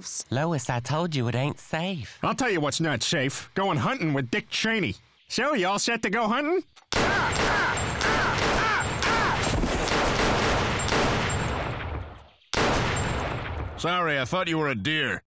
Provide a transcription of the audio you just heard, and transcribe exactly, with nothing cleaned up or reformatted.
yourselves. Lois, I told you it ain't safe. I'll tell you what's not safe. Going hunting with Dick Cheney. So, you all set to go hunting? Sorry, I thought you were a deer.